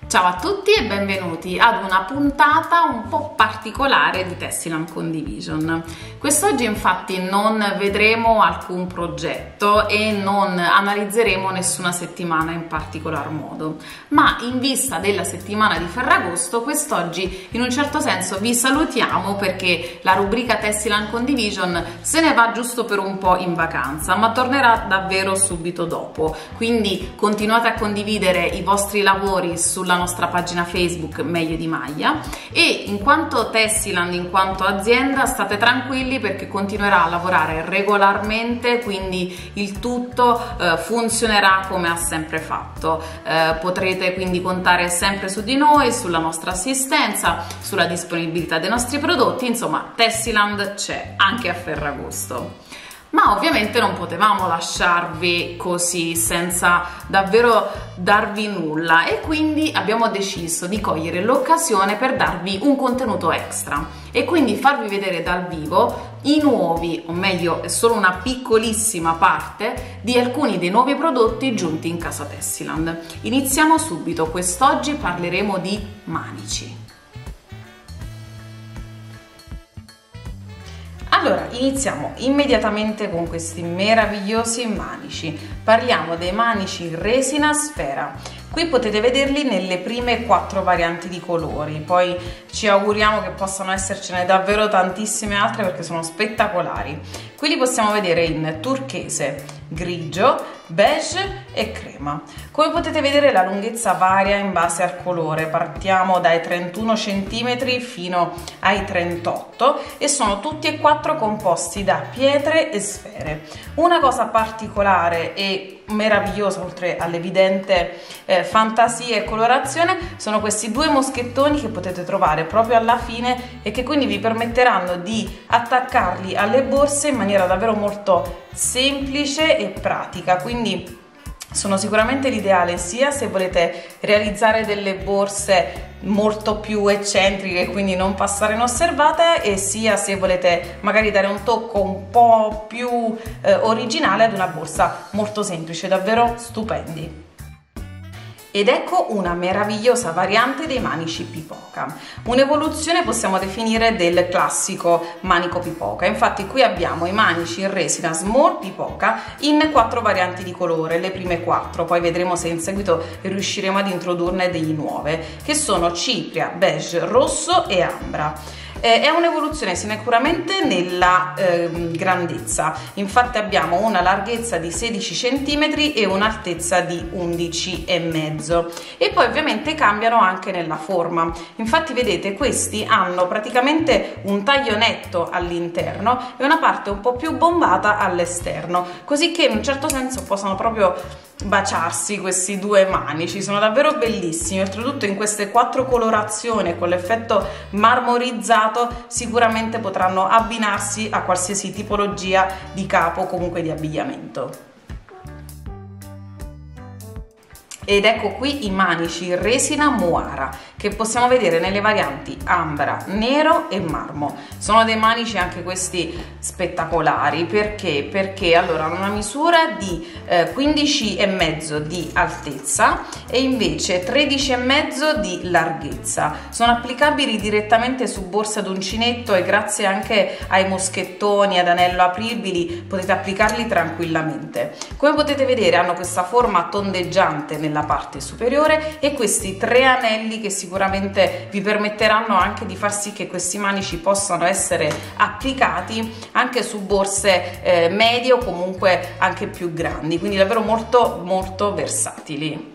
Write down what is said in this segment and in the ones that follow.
Ciao a tutti e benvenuti ad una puntata un po' particolare di Tessiland Condivision. Quest'oggi infatti non vedremo alcun progetto e non analizzeremo nessuna settimana in particolar modo, ma in vista della settimana di Ferragosto quest'oggi in un certo senso vi salutiamo perché la rubrica Tessiland Condivision se ne va giusto per un po' in vacanza, ma tornerà davvero subito dopo, quindi continuate a condividere i vostri lavori sulla nostra pagina Facebook Meglio di Maglia e in quanto Tessiland, in quanto azienda, state tranquilli perché continuerà a lavorare regolarmente, quindi il tutto funzionerà come ha sempre fatto. Potrete quindi contare sempre su di noi, sulla nostra assistenza, sulla disponibilità dei nostri prodotti, insomma Tessiland c'è anche a Ferragosto. Ma ovviamente non potevamo lasciarvi così senza davvero darvi nulla e quindi abbiamo deciso di cogliere l'occasione per darvi un contenuto extra e quindi farvi vedere dal vivo i nuovi, o meglio solo una piccolissima parte di alcuni dei nuovi prodotti giunti in casa Tessiland. Iniziamo subito, quest'oggi parleremo di manici. Allora, iniziamo immediatamente con questi meravigliosi manici. Parliamo dei manici in resina sfera. Qui potete vederli nelle prime 4 varianti di colori, poi ci auguriamo che possano essercene davvero tantissime altre perché sono spettacolari. Qui li possiamo vedere in turchese, grigio, beige e crema. Come potete vedere la lunghezza varia in base al colore, partiamo dai 31 cm fino ai 38 e sono tutti e 4 composti da pietre e sfere. Una cosa particolare e meravigliosa, oltre all'evidente fantasia e colorazione, sono questi 2 moschettoni che potete trovare proprio alla fine e che quindi vi permetteranno di attaccarli alle borse in maniera davvero molto semplice e pratica, quindi sono sicuramente l'ideale sia se volete realizzare delle borse molto più eccentriche, quindi non passare inosservate, e sia se volete magari dare un tocco un po' più originale ad una borsa molto semplice, davvero stupendi. Ed ecco una meravigliosa variante dei manici pipoca, un'evoluzione possiamo definire del classico manico pipoca. Infatti qui abbiamo i manici in resina small pipoca in 4 varianti di colore, le prime 4, poi vedremo se in seguito riusciremo ad introdurne delle nuove, che sono cipria, beige, rosso e ambra. È un'evoluzione sicuramente nella grandezza, infatti abbiamo una larghezza di 16 cm e un'altezza di 11,5 e poi ovviamente cambiano anche nella forma. Infatti vedete, questi hanno praticamente un taglio netto all'interno e una parte un po' più bombata all'esterno, così che in un certo senso possono proprio baciarsi questi 2 manici. Sono davvero bellissimi, oltretutto in queste 4 colorazioni con l'effetto marmorizzato sicuramente potranno abbinarsi a qualsiasi tipologia di capo o comunque di abbigliamento. Ed ecco qui i manici in resina Moara che possiamo vedere nelle varianti ambra, nero e marmo. Sono dei manici anche questi spettacolari perché allora hanno una misura di 15,5 di altezza e invece 13,5 di larghezza. Sono applicabili direttamente su borse ad uncinetto e grazie anche ai moschettoni ad anello apribili potete applicarli tranquillamente. Come potete vedere hanno questa forma tondeggiante nella parte superiore e questi 3 anelli che sicuramente vi permetteranno anche di far sì che questi manici possano essere applicati anche su borse medie o comunque anche più grandi, quindi davvero molto versatili.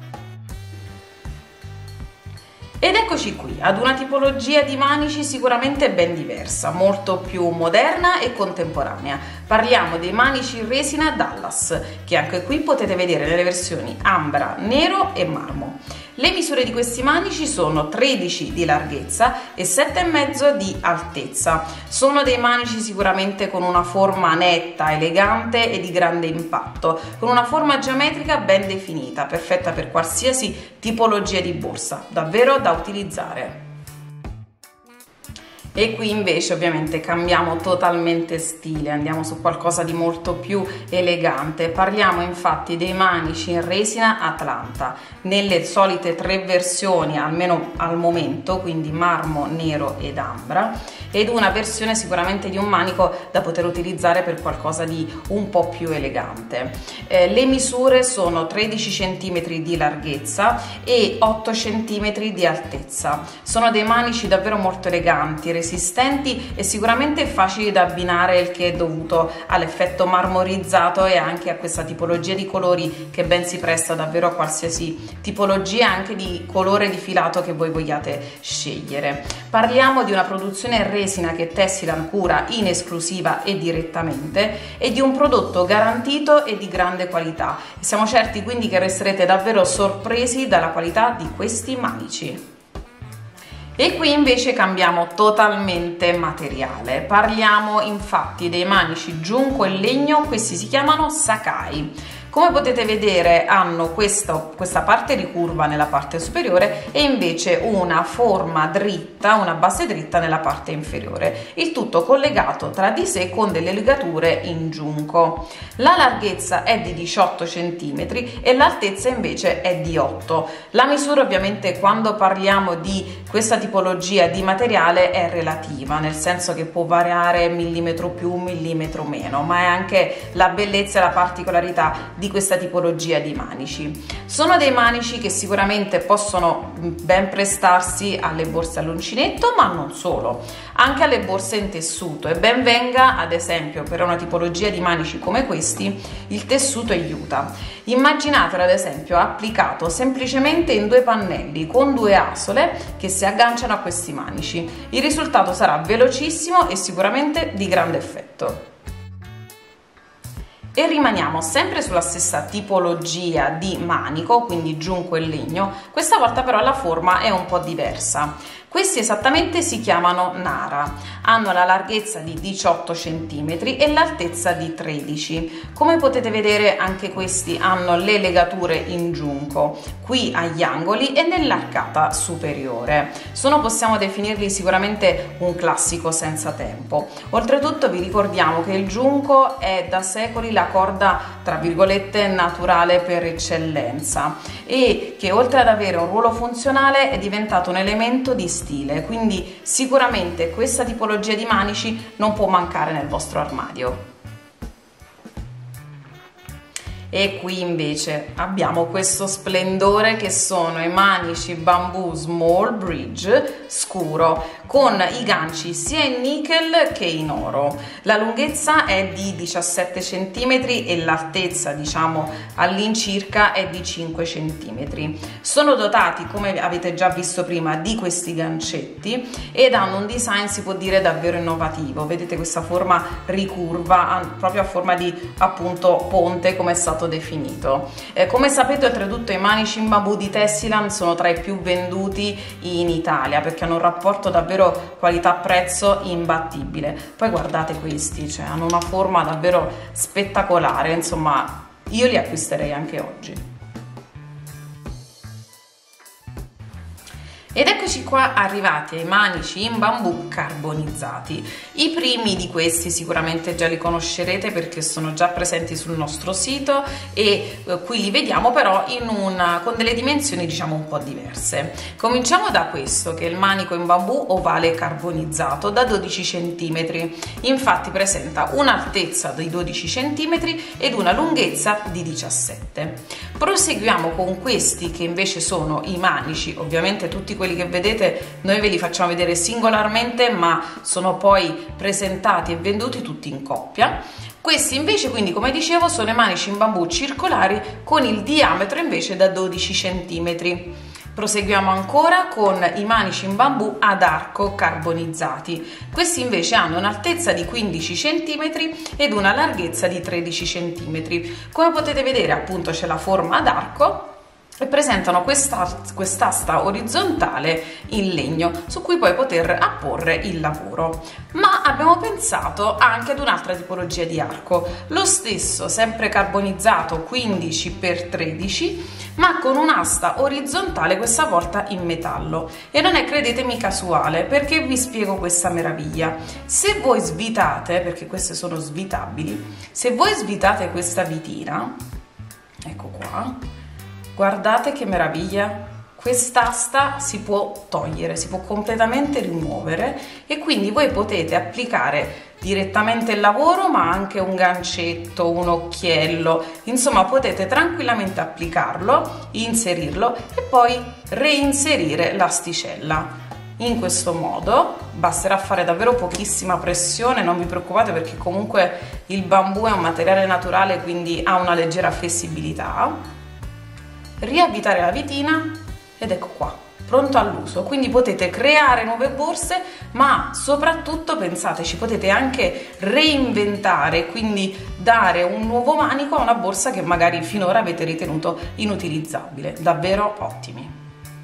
Ed eccoci qui ad una tipologia di manici sicuramente ben diversa, molto più moderna e contemporanea. Parliamo dei manici in resina Dallas, che anche qui potete vedere nelle versioni ambra, nero e marmo. Le misure di questi manici sono 13 di larghezza e 7,5 di altezza. Sono dei manici sicuramente con una forma netta, elegante e di grande impatto, con una forma geometrica ben definita, perfetta per qualsiasi tipologia di borsa, davvero da utilizzare. E qui invece ovviamente cambiamo totalmente stile, andiamo su qualcosa di molto più elegante. Parliamo infatti dei manici in resina Atlanta, nelle solite 3 versioni, almeno al momento, quindi marmo, nero ed ambra, ed una versione sicuramente di un manico da poter utilizzare per qualcosa di un po' più elegante. Le misure sono 13 cm di larghezza e 8 cm di altezza. Sono dei manici davvero molto eleganti, resistenti e sicuramente facili da abbinare, il che è dovuto all'effetto marmorizzato e anche a questa tipologia di colori che ben si presta davvero a qualsiasi tipologia anche di colore di filato che voi vogliate scegliere. Parliamo di una produzione resina che Tessiland cura in esclusiva e direttamente e di un prodotto garantito e di grande qualità. Siamo certi quindi che resterete davvero sorpresi dalla qualità di questi manici. E qui invece cambiamo totalmente materiale, parliamo infatti dei manici giunco e legno, questi si chiamano Sakai. Come potete vedere hanno questa parte ricurva nella parte superiore e invece una forma dritta, una base dritta nella parte inferiore, il tutto collegato tra di sé con delle legature in giunco. La larghezza è di 18 cm e l'altezza invece è di 8. La misura ovviamente quando parliamo di questa tipologia di materiale è relativa, nel senso che può variare millimetro più, millimetro meno, ma è anche la bellezza e la particolarità di questa tipologia di manici. Sono dei manici che sicuramente possono ben prestarsi alle borse all'uncinetto, ma non solo, anche alle borse in tessuto, e ben venga ad esempio per una tipologia di manici come questi il tessuto aiuta. Immaginatelo ad esempio applicato semplicemente in 2 pannelli con 2 asole che si agganciano a questi manici. Il risultato sarà velocissimo e sicuramente di grande effetto. E rimaniamo sempre sulla stessa tipologia di manico, quindi giunco e legno, questa volta però la forma è un po' diversa. Questi esattamente si chiamano Nara, hanno la larghezza di 18 cm e l'altezza di 13. Come potete vedere anche questi hanno le legature in giunco, qui agli angoli e nell'arcata superiore. Possiamo definirli sicuramente un classico senza tempo. Oltretutto vi ricordiamo che il giunco è da secoli la corda tra virgolette naturale per eccellenza e che oltre ad avere un ruolo funzionale è diventato un elemento di stile, quindi sicuramente questa tipologia di manici non può mancare nel vostro armadio. E qui invece abbiamo questo splendore che sono i manici bambù small bridge scuro con i ganci sia in nickel che in oro. La lunghezza è di 17 cm e l'altezza diciamo all'incirca è di 5 cm. Sono dotati, come avete già visto prima, di questi gancetti ed hanno un design si può dire davvero innovativo. Vedete questa forma ricurva proprio a forma di appunto ponte come è stato definito. Come sapete oltretutto i manici in bambù di Tessiland sono tra i più venduti in Italia perché hanno un rapporto davvero qualità-prezzo imbattibile. Poi guardate questi, cioè hanno una forma davvero spettacolare, insomma io li acquisterei anche oggi. Ed eccoci qua arrivati ai manici in bambù carbonizzati. I primi di questi sicuramente già li conoscerete perché sono già presenti sul nostro sito e qui li vediamo però con delle dimensioni diciamo un po' diverse. Cominciamo da questo che è il manico in bambù ovale carbonizzato da 12 cm, infatti presenta un'altezza di 12 cm ed una lunghezza di 17. Proseguiamo con questi che invece sono i manici, ovviamente tutti quelli che vedete noi ve li facciamo vedere singolarmente ma sono poi presentati e venduti tutti in coppia. Questi invece quindi come dicevo sono i manici in bambù circolari con il diametro invece da 12 cm. Proseguiamo ancora con i manici in bambù ad arco carbonizzati. Questi invece hanno un'altezza di 15 cm ed una larghezza di 13 cm. Come potete vedere appunto c'è la forma ad arco e presentano quest'asta orizzontale in legno su cui poi poter apporre il lavoro. Ma ma abbiamo pensato anche ad un'altra tipologia di arco, lo stesso, sempre carbonizzato 15x13, ma con un'asta orizzontale, questa volta in metallo. E non è, credetemi, casuale, perché vi spiego questa meraviglia. Se voi svitate, perché queste sono svitabili, se voi svitate questa vitina, ecco qua, guardate che meraviglia. Quest'asta si può togliere, si può completamente rimuovere e quindi voi potete applicare direttamente il lavoro, ma anche un gancetto, un occhiello, insomma potete tranquillamente applicarlo, inserirlo e poi reinserire l'asticella. In questo modo basterà fare davvero pochissima pressione, non vi preoccupate perché comunque il bambù è un materiale naturale, quindi ha una leggera flessibilità. Riavvitare la vitina ed ecco qua, pronto all'uso. Quindi potete creare nuove borse, ma soprattutto pensateci, potete anche reinventare, quindi dare un nuovo manico a una borsa che magari finora avete ritenuto inutilizzabile. Davvero ottimi.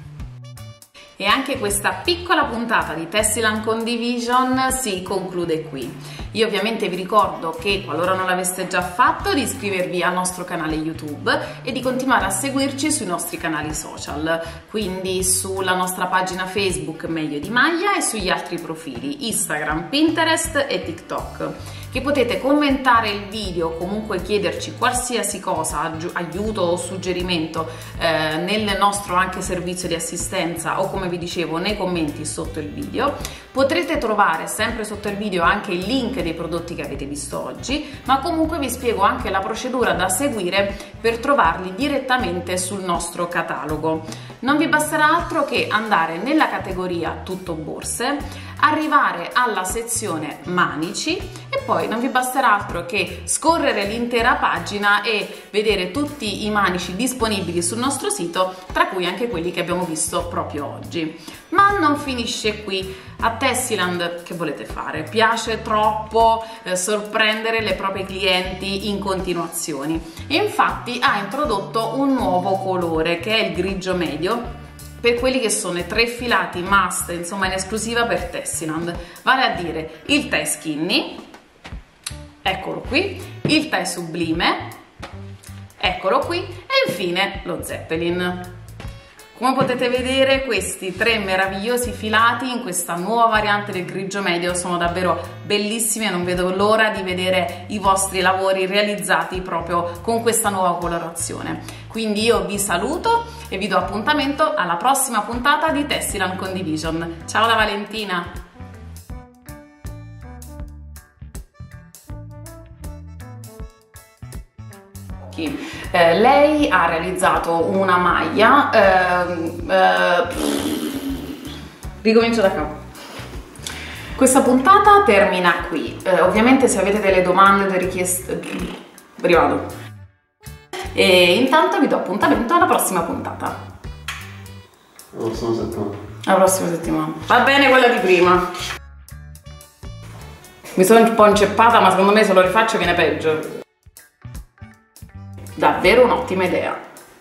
E anche questa piccola puntata di Tessiland Condivision si conclude qui. Io ovviamente vi ricordo che, qualora non l'aveste già fatto, di iscrivervi al nostro canale YouTube e di continuare a seguirci sui nostri canali social, quindi sulla nostra pagina Facebook Meglio di Maglia e sugli altri profili Instagram, Pinterest e TikTok, che potete commentare il video, comunque chiederci qualsiasi cosa, aiuto o suggerimento nel nostro anche servizio di assistenza o, come vi dicevo, nei commenti sotto il video. Potrete trovare sempre sotto il video anche il link dei prodotti che avete visto oggi, ma comunque vi spiego anche la procedura da seguire per trovarli direttamente sul nostro catalogo. Non vi basterà altro che andare nella categoria tutto borse, arrivare alla sezione manici e poi non vi basterà altro che scorrere l'intera pagina e vedere tutti i manici disponibili sul nostro sito, tra cui anche quelli che abbiamo visto proprio oggi. Ma non finisce qui. A Tessiland che volete fare? Piace troppo sorprendere le proprie clienti in continuazione e infatti ha introdotto un nuovo colore che è il grigio medio, per quelli che sono i 3 filati must, insomma in esclusiva per Tessiland, vale a dire il tè skinny, eccolo qui, il tè sublime, eccolo qui, e infine lo Zeppelin. Come potete vedere, questi 3 meravigliosi filati in questa nuova variante del grigio medio sono davvero bellissimi e non vedo l'ora di vedere i vostri lavori realizzati proprio con questa nuova colorazione. Quindi io vi saluto e vi do appuntamento alla prossima puntata di Tessiland Condivision. Ciao da Valentina! Lei ha realizzato una maglia, ricomincio da capo. Questa puntata termina qui, ovviamente se avete delle domande, delle richieste, rivado. E intanto vi do appuntamento alla prossima puntata. La prossima settimana. Va bene quella di prima. Mi sono un po' inceppata, ma secondo me se lo rifaccio viene peggio. Davvero un'ottima idea.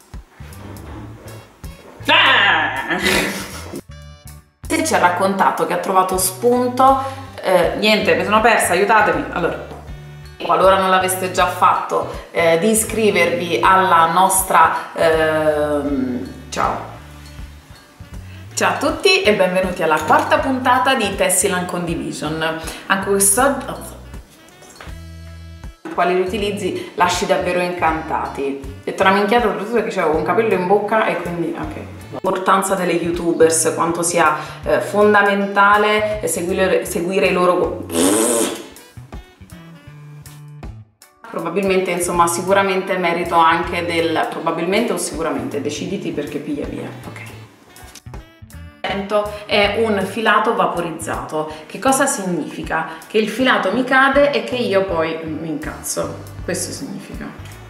Se ci ha raccontato che ha trovato spunto, niente, mi sono persa, aiutatemi. Allora, qualora non l'aveste già fatto, di iscrivervi alla nostra... Ciao! Ciao a tutti e benvenuti alla 4ª puntata di Tessiland Condivision. Anche quest'oggi... quali li utilizzi lasci davvero incantati. Detto una minchiata, soprattutto perché avevo un capello in bocca e quindi ok. L'importanza delle youtubers, quanto sia fondamentale seguire i loro... Probabilmente, insomma, sicuramente merito anche del... probabilmente o sicuramente, deciditi perché piglia via, ok. È un filato vaporizzato. Che cosa significa? Che il filato mi cade e che io poi mi incazzo. Questo significa.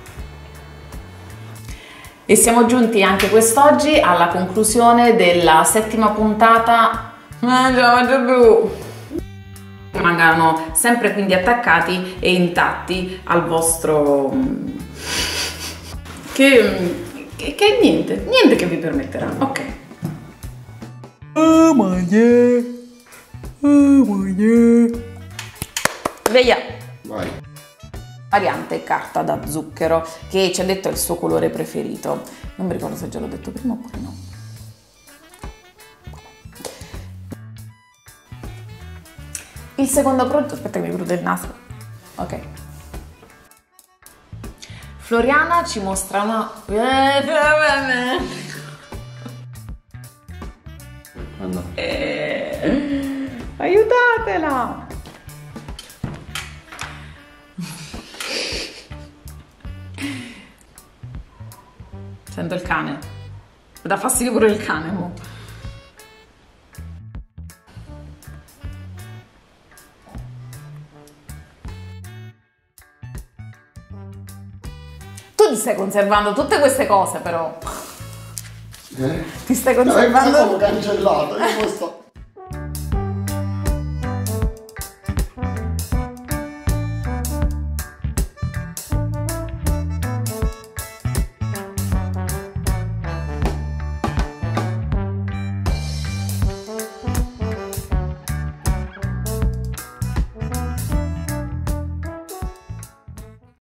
E siamo giunti anche quest'oggi alla conclusione della 7ª puntata. Rimangano sempre quindi attaccati e intatti al vostro... che niente che vi permetterà. Ok. Oh my yeah. Via. Vai. Variante carta da zucchero, che ci ha detto è il suo colore preferito. Non mi ricordo se già l'ho detto prima oppure no. Il secondo prodotto, aspetta che mi prude il naso. Ok. Floriana ci mostra una... No. Aiutatela! Sento il cane. Dà fastidio pure il cane, mo. Tu ti stai conservando tutte queste cose, però. Ti stai conservando... No, è cancellato, io questo...